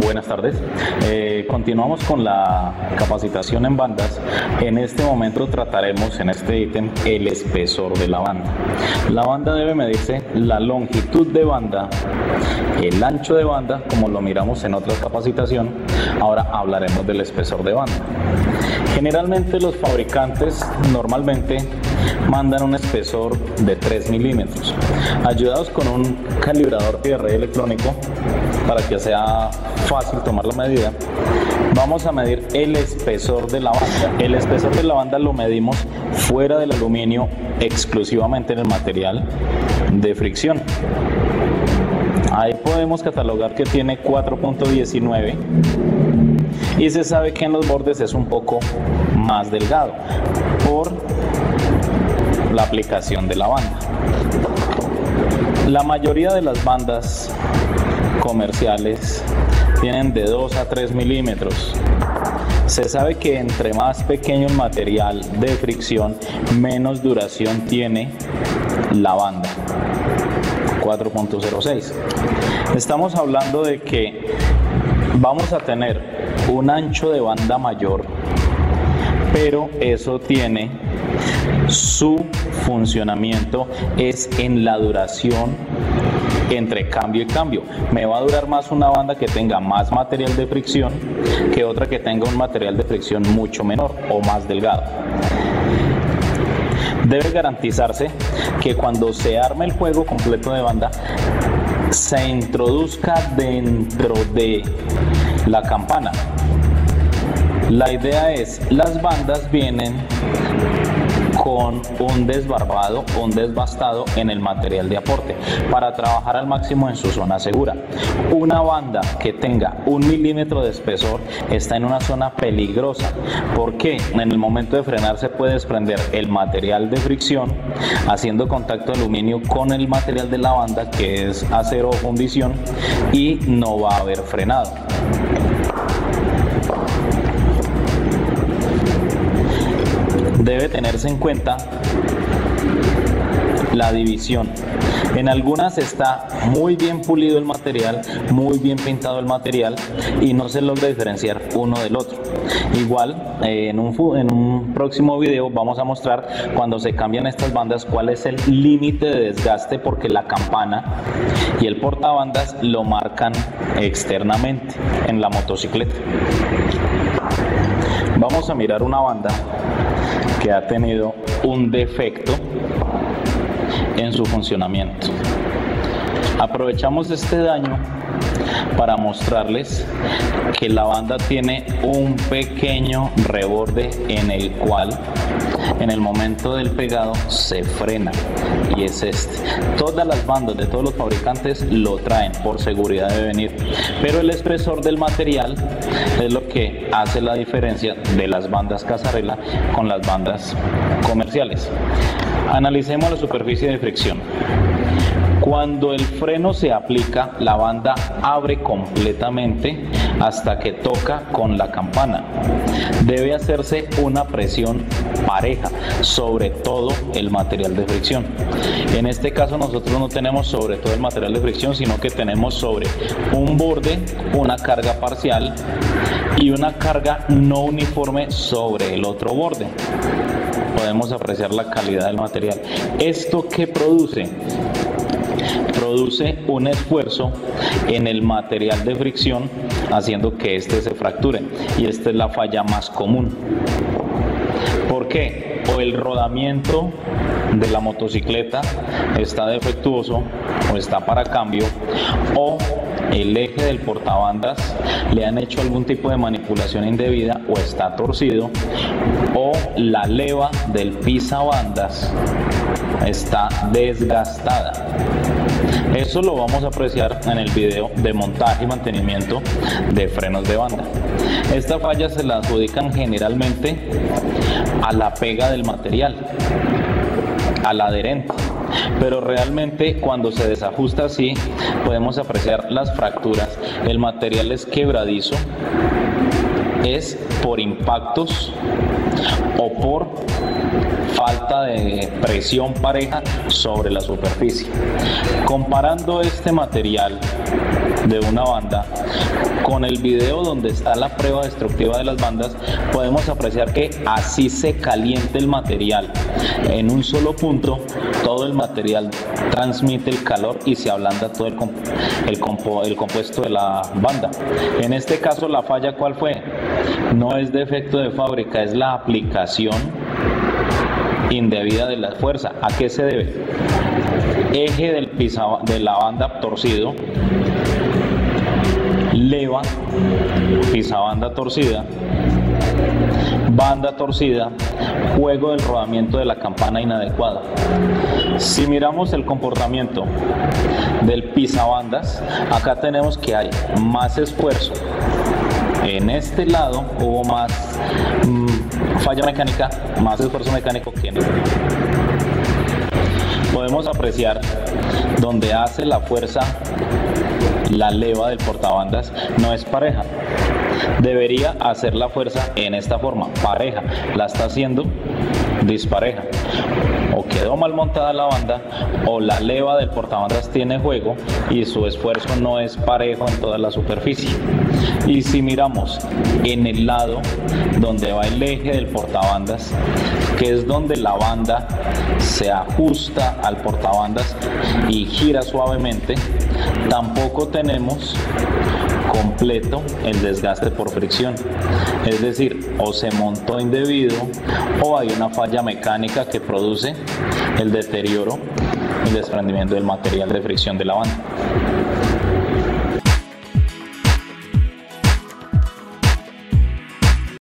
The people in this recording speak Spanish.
Buenas tardes. Continuamos con la capacitación en bandas. En este momento trataremos en este ítem el espesor de la banda. La banda debe medirse la longitud de banda, el ancho de banda, como lo miramos en otra capacitación. Ahora hablaremos del espesor de banda. Generalmente los fabricantes normalmente mandan un espesor de 3 milímetros, ayudados con un calibrador de red electrónico para que sea fácil tomar la medida. Vamos a medir el espesor de la banda. El espesor de la banda lo medimos fuera del aluminio, exclusivamente en el material de fricción. Ahí podemos catalogar que tiene 4.19 y se sabe que en los bordes es un poco más delgado por la aplicación de la banda. La mayoría de las bandas comerciales tienen de 2 a 3 milímetros. Se sabe que entre más pequeño el material de fricción, menos duración tiene la banda. 4.06. Estamos hablando de que vamos a tener un ancho de banda mayor, pero eso tiene su funcionamiento es en la duración entre cambio y cambio. Me va a durar más una banda que tenga más material de fricción que otra que tenga un material de fricción mucho menor o más delgado. Debe garantizarse que cuando se arme el juego completo de banda se introduzca dentro de la campana. La idea es, las bandas vienen con un desbarbado o un desbastado en el material de aporte para trabajar al máximo en su zona segura. Una banda que tenga 1 milímetro de espesor está en una zona peligrosa porque en el momento de frenar se puede desprender el material de fricción haciendo contacto de aluminio con el material de la banda, que es acero o fundición, y no va a haber frenado. Debe tenerse en cuenta la división. En algunas está muy bien pulido el material, muy bien pintado el material y no se logra diferenciar uno del otro. Igual en un próximo video vamos a mostrar cuando se cambian estas bandas cuál es el límite de desgaste, porque la campana y el portabandas lo marcan externamente en la motocicleta. Vamos a mirar una banda que ha tenido un defecto en su funcionamiento. Aprovechamos este daño para mostrarles que la banda tiene un pequeño reborde en el cual en el momento del pegado se frena, y es este. Todas las bandas de todos los fabricantes lo traen, por seguridad debe venir, pero el espesor del material es lo que hace la diferencia de las bandas Cazarella con las bandas comerciales. Analicemos la superficie de fricción. Cuando el freno se aplica, la banda abre completamente hasta que toca con la campana. Debe hacerse una presión pareja sobre todo el material de fricción. En este caso nosotros no tenemos sobre todo el material de fricción, sino que tenemos sobre un borde una carga parcial y una carga no uniforme sobre el otro borde. Podemos apreciar la calidad del material. ¿Esto qué produce? Produce un esfuerzo en el material de fricción, haciendo que este se fracture, y esta es la falla más común. ¿Por qué? O el rodamiento de la motocicleta está defectuoso o está para cambio, o el eje del portabandas le han hecho algún tipo de manipulación indebida o está torcido, o la leva del pisabandas está desgastada. Eso lo vamos a apreciar en el video de montaje y mantenimiento de frenos de banda. Esta falla se la adjudican generalmente a la pega del material, al adherente, pero realmente cuando se desajusta así podemos apreciar las fracturas. El material es quebradizo, es por impactos o por falta de presión pareja sobre la superficie. Comparando este material de una banda con el video donde está la prueba destructiva de las bandas, podemos apreciar que así se caliente el material en un solo punto, todo el material transmite el calor y se ablanda todo el compuesto de la banda. En este caso, la falla, ¿cuál fue? No es defecto de fábrica, es la aplicación indebida de la fuerza. ¿A qué se debe? Eje de la banda torcido, leva, pisabanda torcida, banda torcida, juego del rodamiento de la campana inadecuada. Si miramos el comportamiento del pisabandas, acá tenemos que hay más esfuerzo. En este lado hubo más falla mecánica, más esfuerzo mecánico que en este. Podemos apreciar donde hace la fuerza la leva del portabandas no es pareja. Debería hacer la fuerza en esta forma, pareja. La está haciendo dispareja. O quedó mal montada la banda, o la leva del portabandas tiene juego y su esfuerzo no es parejo en toda la superficie. Y si miramos en el lado donde va el eje del portabandas, que es donde la banda se ajusta al portabandas y gira suavemente, tampoco tenemos completo el desgaste por fricción, es decir, o se montó indebido o hay una falla mecánica que produce el deterioro y desprendimiento del material de fricción de la banda.